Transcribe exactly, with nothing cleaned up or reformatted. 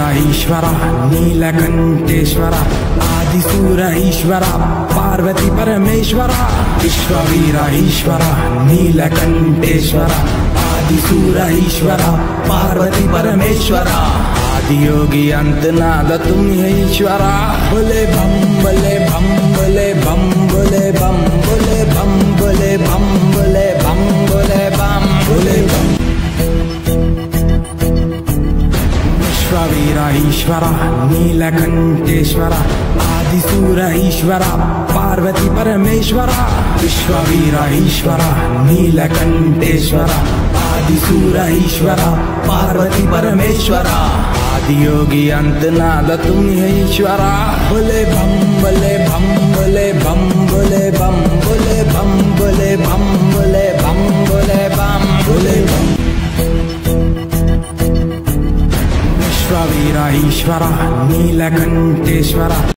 ಈಶ್ವರ ನೀಲಕಂಠೇಶ್ವರ ಆದಿಸೂರ ಈಶ್ವರ ಪಾರ್ವತಿ ಪರಮೇಶ್ವರ ವಿಶ್ವವೀರ ಈಶ್ವರ ನೀಲಕಂಠೇಶ್ವರ ಆದಿಸೂರ ಈಶ್ವರ ಪಾರ್ವತಿ ಪರಮೇಶ್ವರ आदियोगी अंतनाद तुम ही ईश्वरा बोले बम बोले बम बोले बम बोले बम बोले बम बोले बम बोले बम बोले बम बोले बम विश्ववीर ईश्वर नीलकंठेश्वर आदिसूर ईश्वर पार्वती परमेश्वर विश्ववीर ईश्वर नीलकंठेश्वर आदिसूर ईश्वर पार्वती परमेश्वर आदियोगी अंतनाद तुम ही ईश्वरा बोले बम बोले बम बोले बम बोले बम बोले बम बोले बम बोले बम बोले बम बोले बम विश्ववीर ईश्वर नीलकंठेश्वर